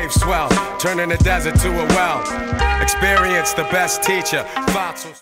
wave swell, turning the desert to a well. Experience the best teacher. Fossils.